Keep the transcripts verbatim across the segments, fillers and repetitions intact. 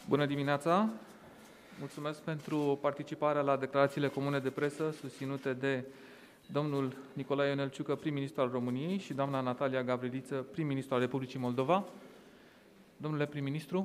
Bună dimineața! Mulțumesc pentru participarea la declarațiile comune de presă susținute de domnul Nicolae Ionel Ciucă, prim-ministru al României, și doamna Natalia Gavriliță, prim-ministru al Republicii Moldova. Domnule prim-ministru.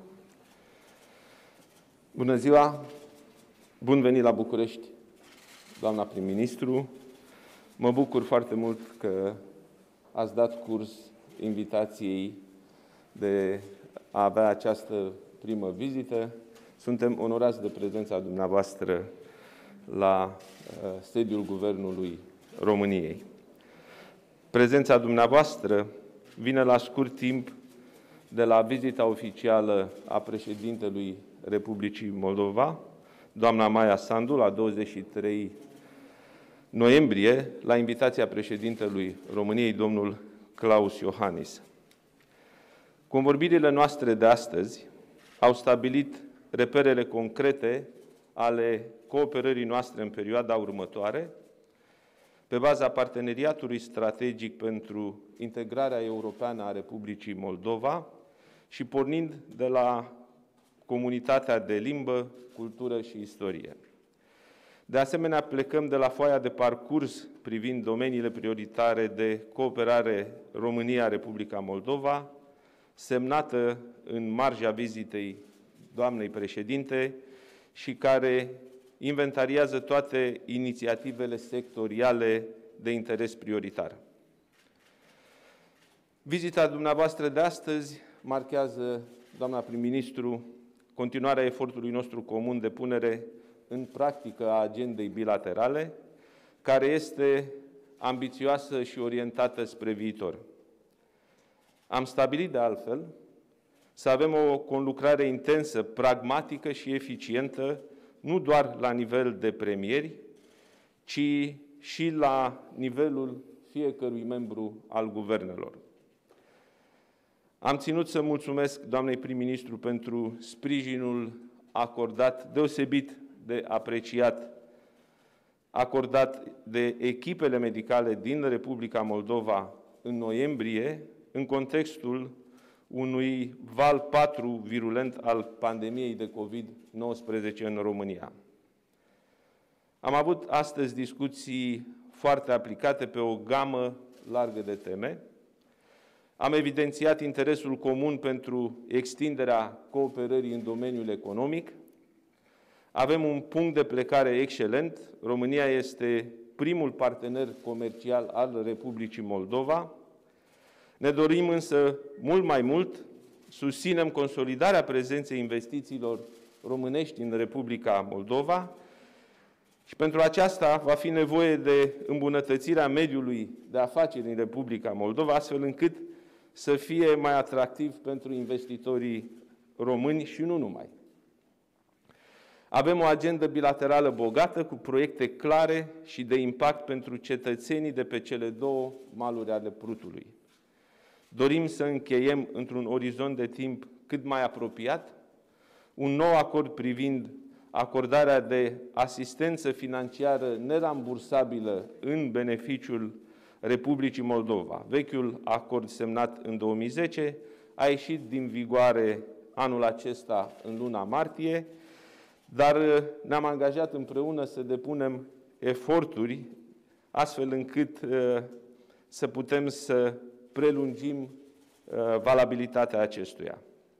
Bună ziua! Bun venit la București, doamna prim-ministru. Mă bucur foarte mult că ați dat curs invitației de a avea această primă vizită. Suntem onorați de prezența dumneavoastră la uh, sediul Guvernului României. Prezența dumneavoastră vine la scurt timp de la vizita oficială a președintelui Republicii Moldova, doamna Maia Sandu, la douăzeci și trei noiembrie, la invitația președintelui României, domnul Klaus Iohannis. Convorbirile noastre de astăzi au stabilit reperele concrete ale cooperării noastre în perioada următoare, pe baza parteneriatului strategic pentru integrarea europeană a Republicii Moldova și pornind de la comunitatea de limbă, cultură și istorie. De asemenea, plecăm de la foaia de parcurs privind domeniile prioritare de cooperare România-Republica Moldova, semnată în marja vizitei doamnei președinte și care inventariază toate inițiativele sectoriale de interes prioritar. Vizita dumneavoastră de astăzi marchează, doamna prim-ministru, continuarea efortului nostru comun de punere în practică a agendei bilaterale, care este ambițioasă și orientată spre viitor. Am stabilit, de altfel, să avem o conlucrare intensă, pragmatică și eficientă, nu doar la nivel de premieri, ci și la nivelul fiecărui membru al guvernelor. Am ținut să mulțumesc doamnei prim-ministru pentru sprijinul acordat, deosebit de apreciat, acordat de echipele medicale din Republica Moldova în noiembrie, în contextul unui val patru virulent al pandemiei de COVID nouăsprezece în România. Am avut astăzi discuții foarte aplicate pe o gamă largă de teme. Am evidențiat interesul comun pentru extinderea cooperării în domeniul economic. Avem un punct de plecare excelent. România este primul partener comercial al Republicii Moldova. Ne dorim însă mult mai mult, susținem consolidarea prezenței investițiilor românești în Republica Moldova și pentru aceasta va fi nevoie de îmbunătățirea mediului de afaceri în Republica Moldova, astfel încât să fie mai atractiv pentru investitorii români și nu numai. Avem o agendă bilaterală bogată, cu proiecte clare și de impact pentru cetățenii de pe cele două maluri ale Prutului. Dorim să încheiem într-un orizont de timp cât mai apropiat un nou acord privind acordarea de asistență financiară nerambursabilă în beneficiul Republicii Moldova. Vechiul acord semnat în două mii zece a ieșit din vigoare anul acesta în luna martie, dar ne-am angajat împreună să depunem eforturi astfel încât uh, să putem să prelungim uh, valabilitatea acestuia.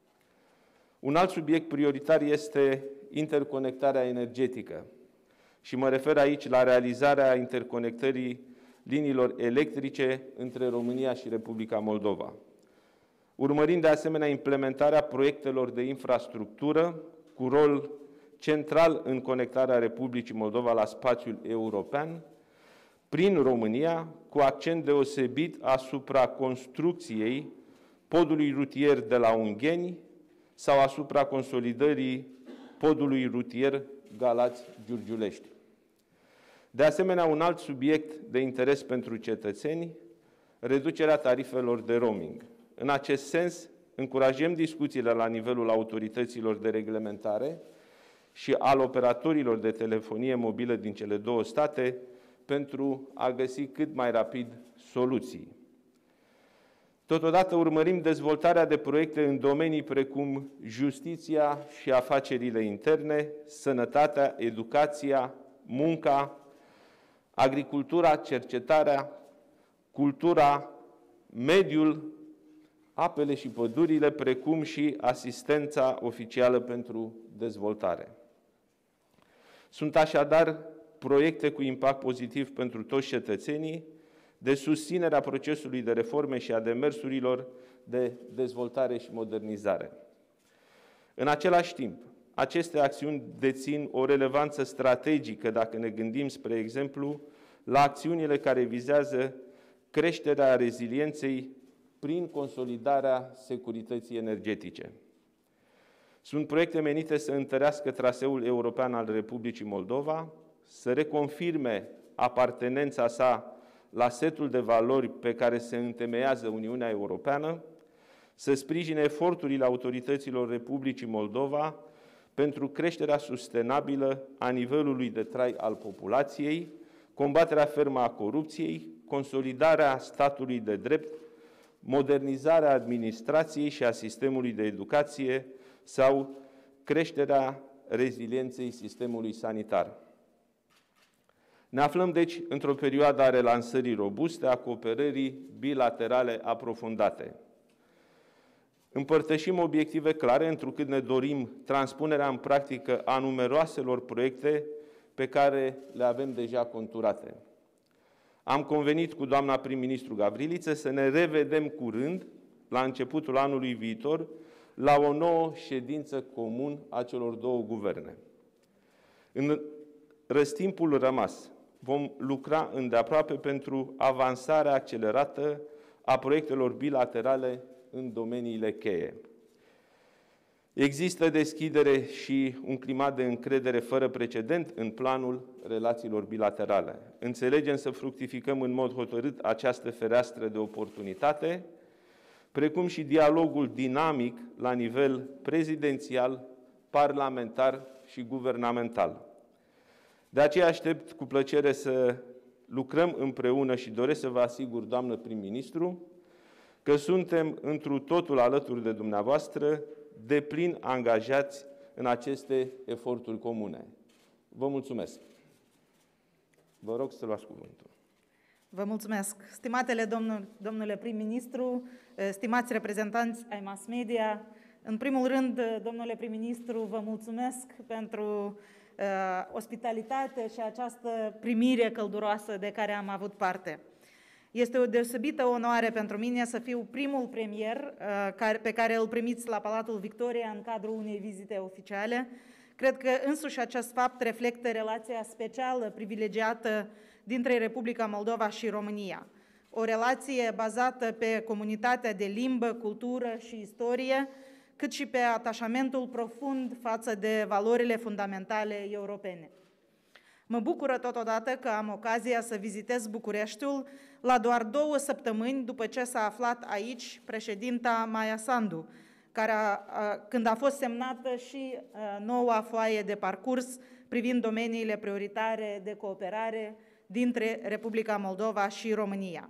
Un alt subiect prioritar este interconectarea energetică și mă refer aici la realizarea interconectării liniilor electrice între România și Republica Moldova. Urmărind de asemenea implementarea proiectelor de infrastructură cu rol central în conectarea Republicii Moldova la spațiul european, prin România, cu accent deosebit asupra construcției podului rutier de la Ungheni sau asupra consolidării podului rutier Galați-Giurgiulești. De asemenea, un alt subiect de interes pentru cetățeni, reducerea tarifelor de roaming. În acest sens, încurajăm discuțiile la nivelul autorităților de reglementare și al operatorilor de telefonie mobilă din cele două state pentru a găsi cât mai rapid soluții. Totodată urmărim dezvoltarea de proiecte în domenii precum justiția și afacerile interne, sănătatea, educația, munca, agricultura, cercetarea, cultura, mediul, apele și pădurile, precum și asistența oficială pentru dezvoltare. Sunt așadar proiecte cu impact pozitiv pentru toți cetățenii, de susținerea procesului de reforme și a demersurilor de dezvoltare și modernizare. În același timp, aceste acțiuni dețin o relevanță strategică dacă ne gândim, spre exemplu, la acțiunile care vizează creșterea rezilienței prin consolidarea securității energetice. Sunt proiecte menite să întărească traseul european al Republicii Moldova, să reconfirme apartenența sa la setul de valori pe care se întemeiază Uniunea Europeană, să sprijine eforturile autorităților Republicii Moldova pentru creșterea sustenabilă a nivelului de trai al populației, combaterea fermă a corupției, consolidarea statului de drept, modernizarea administrației și a sistemului de educație sau creșterea rezilienței sistemului sanitar. Ne aflăm, deci, într-o perioadă a relansării robuste, a cooperării bilaterale aprofundate. Împărtășim obiective clare, întrucât ne dorim transpunerea în practică a numeroaselor proiecte pe care le avem deja conturate. Am convenit cu doamna prim-ministru Gavriliță să ne revedem curând, la începutul anului viitor, la o nouă ședință comună a celor două guverne. În răstimpul rămas, vom lucra îndeaproape pentru avansarea accelerată a proiectelor bilaterale în domeniile cheie. Există deschidere și un climat de încredere fără precedent în planul relațiilor bilaterale. Înțelegem să fructificăm în mod hotărât această fereastră de oportunitate, precum și dialogul dinamic la nivel prezidențial, parlamentar și guvernamental. De aceea aștept cu plăcere să lucrăm împreună și doresc să vă asigur, doamnă prim-ministru, că suntem întru totul alături de dumneavoastră, deplin angajați în aceste eforturi comune. Vă mulțumesc. Vă rog să luați cuvântul. Vă mulțumesc. Stimatele domnul, domnule prim-ministru, stimați reprezentanți ai mass media, în primul rând, domnule prim-ministru, vă mulțumesc pentru uh, ospitalitate și această primire călduroasă de care am avut parte. Este o deosebită onoare pentru mine să fiu primul premier uh, care, pe care îl primiți la Palatul Victoria în cadrul unei vizite oficiale. Cred că însuși acest fapt reflectă relația specială, privilegiată dintre Republica Moldova și România. O relație bazată pe comunitatea de limbă, cultură și istorie, cât și pe atașamentul profund față de valorile fundamentale europene. Mă bucură totodată că am ocazia să vizitez Bucureștiul la doar două săptămâni după ce s-a aflat aici președinta Maia Sandu, care a, a, când a fost semnată și a, noua foaie de parcurs privind domeniile prioritare de cooperare dintre Republica Moldova și România.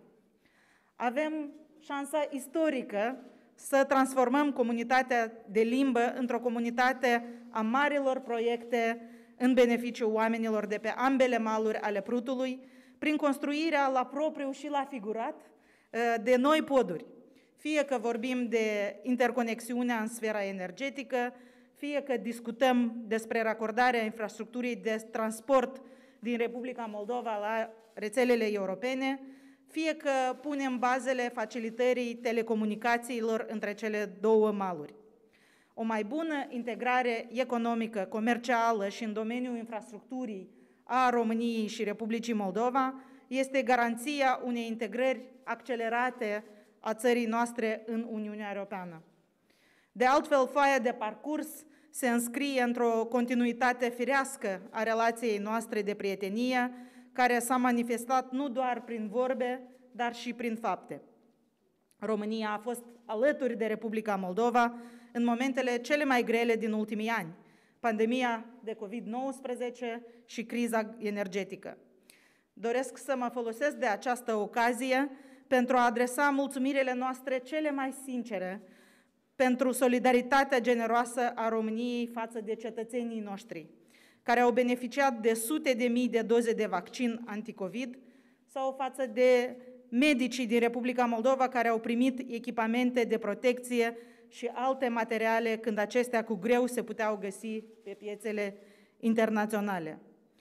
Avem șansa istorică să transformăm comunitatea de limbă într-o comunitate a marilor proiecte în beneficiul oamenilor de pe ambele maluri ale Prutului, prin construirea la propriu și la figurat de noi poduri. Fie că vorbim de interconexiunea în sfera energetică, fie că discutăm despre racordarea infrastructurii de transport din Republica Moldova la rețelele europene, fie că punem bazele facilitării telecomunicațiilor între cele două maluri. O mai bună integrare economică, comercială și în domeniul infrastructurii a României și Republicii Moldova este garanția unei integrări accelerate a țării noastre în Uniunea Europeană. De altfel, foaia de parcurs se înscrie într-o continuitate firească a relației noastre de prietenie, care s-a manifestat nu doar prin vorbe, dar și prin fapte. România a fost alături de Republica Moldova în momentele cele mai grele din ultimii ani, pandemia de COVID nouăsprezece și criza energetică. Doresc să mă folosesc de această ocazie pentru a adresa mulțumirile noastre cele mai sincere pentru solidaritatea generoasă a României față de cetățenii noștri, care au beneficiat de sute de mii de doze de vaccin anticovid, sau față de medicii din Republica Moldova care au primit echipamente de protecție și alte materiale când acestea cu greu se puteau găsi pe piețele internaționale.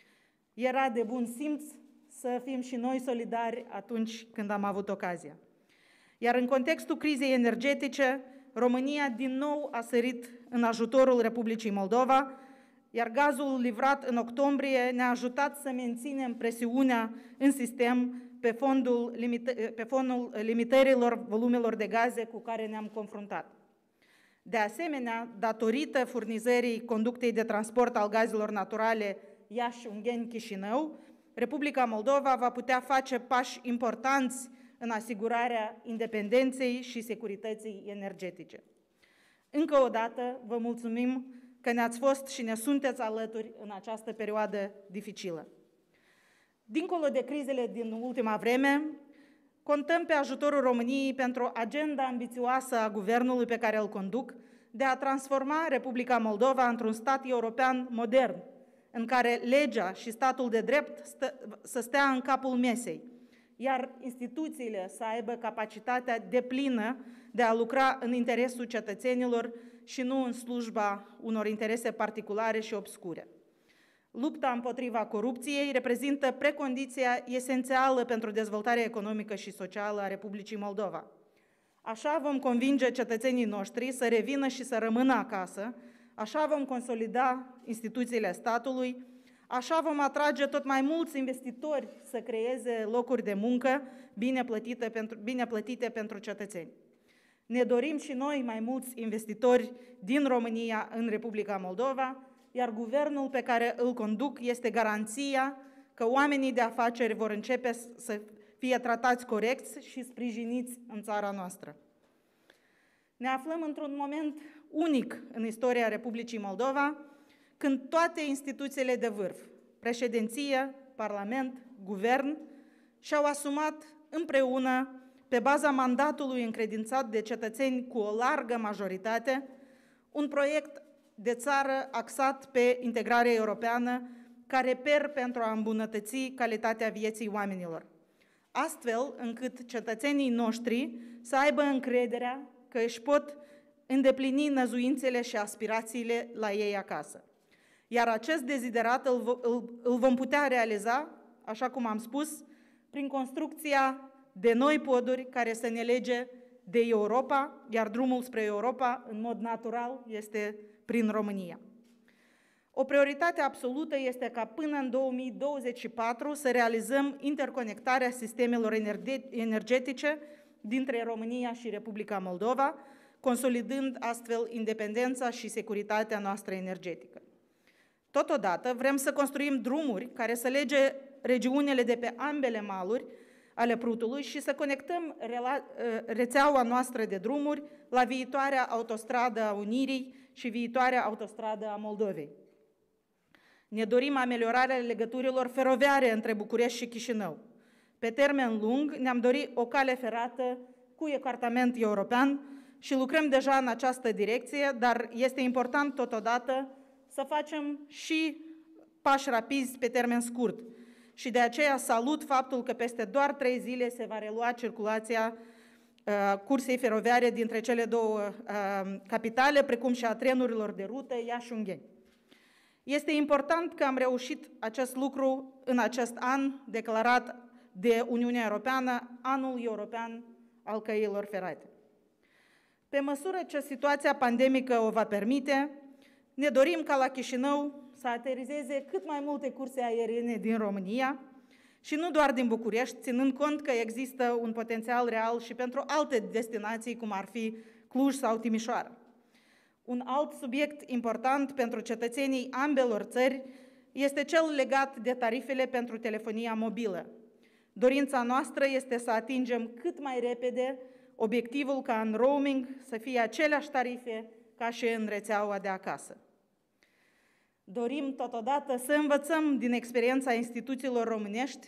Era de bun simț să fim și noi solidari atunci când am avut ocazia. Iar în contextul crizei energetice, România din nou a sărit în ajutorul Republicii Moldova, iar gazul livrat în octombrie ne-a ajutat să menținem presiunea în sistem pe fondul, limite, pe fondul limitărilor volumelor de gaze cu care ne-am confruntat. De asemenea, datorită furnizării conductei de transport al gazelor naturale Iași-Ungheni-Chișinău, Republica Moldova va putea face pași importanți în asigurarea independenței și securității energetice. Încă o dată vă mulțumim că ne-ați fost și ne sunteți alături în această perioadă dificilă. Dincolo de crizele din ultima vreme, contăm pe ajutorul României pentru agenda ambițioasă a guvernului pe care îl conduc de a transforma Republica Moldova într-un stat european modern, în care legea și statul de drept stă, să stea în capul mesei, iar instituțiile să aibă capacitatea deplină de a lucra în interesul cetățenilor și nu în slujba unor interese particulare și obscure. Lupta împotriva corupției reprezintă precondiția esențială pentru dezvoltarea economică și socială a Republicii Moldova. Așa vom convinge cetățenii noștri să revină și să rămână acasă, așa vom consolida instituțiile statului, așa vom atrage tot mai mulți investitori să creeze locuri de muncă bine plătite pentru, bine plătite pentru cetățeni. Ne dorim și noi mai mulți investitori din România în Republica Moldova, iar guvernul pe care îl conduc este garanția că oamenii de afaceri vor începe să fie tratați corect și sprijiniți în țara noastră. Ne aflăm într-un moment unic în istoria Republicii Moldova, când toate instituțiile de vârf, președinție, parlament, guvern, și-au asumat împreună, pe baza mandatului încredințat de cetățeni cu o largă majoritate, un proiect de țară axat pe integrare europeană, ca reper pentru a îmbunătăți calitatea vieții oamenilor, astfel încât cetățenii noștri să aibă încrederea că își pot îndeplini năzuințele și aspirațiile la ei acasă. Iar acest deziderat îl, îl, îl vom putea realiza, așa cum am spus, prin construcția de noi poduri care să ne lege de Europa, iar drumul spre Europa, în mod natural, este prin România. O prioritate absolută este ca până în două mii douăzeci și patru să realizăm interconectarea sistemelor energetice dintre România și Republica Moldova, consolidând astfel independența și securitatea noastră energetică. Totodată, vrem să construim drumuri care să lege regiunile de pe ambele maluri ale Prutului și să conectăm rețeaua noastră de drumuri la viitoarea autostradă a Unirii și viitoarea autostradă a Moldovei. Ne dorim ameliorarea legăturilor feroviare între București și Chișinău. Pe termen lung ne-am dorit o cale ferată cu ecartament european și lucrăm deja în această direcție, dar este important totodată să facem și pași rapizi pe termen scurt. Și de aceea salut faptul că peste doar trei zile se va relua circulația uh, cursei feroviare dintre cele două uh, capitale, precum și a trenurilor de rută Iași-Ungheni. Este important că am reușit acest lucru în acest an declarat de Uniunea Europeană, Anul European al Căilor Ferate. Pe măsură ce situația pandemică o va permite, ne dorim ca la Chișinău să aterizeze cât mai multe curse aeriene din România și nu doar din București, ținând cont că există un potențial real și pentru alte destinații, cum ar fi Cluj sau Timișoara. Un alt subiect important pentru cetățenii ambelor țări este cel legat de tarifele pentru telefonia mobilă. Dorința noastră este să atingem cât mai repede obiectivul ca în roaming să fie aceleași tarife ca și în rețeaua de acasă. Dorim totodată să învățăm din experiența instituțiilor românești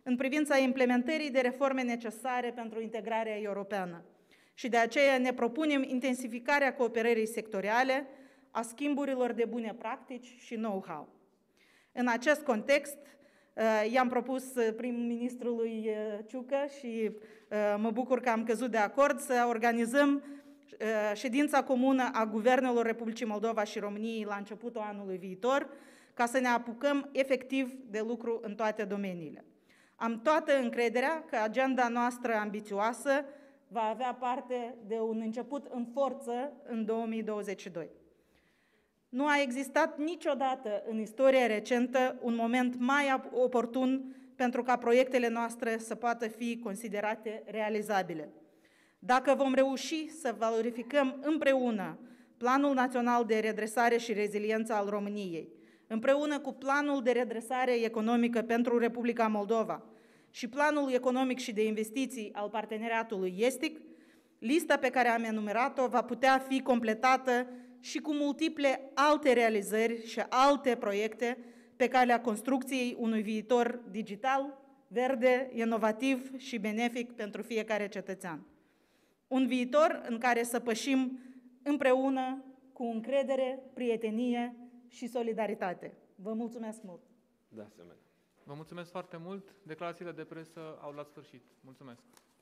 în privința implementării de reforme necesare pentru integrarea europeană. Și de aceea ne propunem intensificarea cooperării sectoriale, a schimburilor de bune practici și know-how. În acest context, i-am propus prim-ministrului Ciucă și mă bucur că am căzut de acord să organizăm ședința comună a Guvernelor Republicii Moldova și României la începutul anului viitor, ca să ne apucăm efectiv de lucru în toate domeniile. Am toată încrederea că agenda noastră ambițioasă va avea parte de un început în forță în două mii douăzeci și doi. Nu a existat niciodată în istoria recentă un moment mai oportun pentru ca proiectele noastre să poată fi considerate realizabile. Dacă vom reuși să valorificăm împreună Planul Național de Redresare și Reziliență al României, împreună cu Planul de Redresare Economică pentru Republica Moldova și Planul Economic și de Investiții al Parteneriatului Estic, lista pe care am enumerat-o va putea fi completată și cu multiple alte realizări și alte proiecte pe calea construcției unui viitor digital, verde, inovativ și benefic pentru fiecare cetățean. Un viitor în care să pășim împreună cu încredere, prietenie și solidaritate. Vă mulțumesc mult! De asemenea. Vă mulțumesc foarte mult. Declarațiile de presă au luat sfârșit. Mulțumesc!